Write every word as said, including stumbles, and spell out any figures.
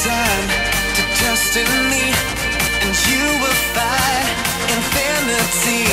time to trust in me, and you will find infinity.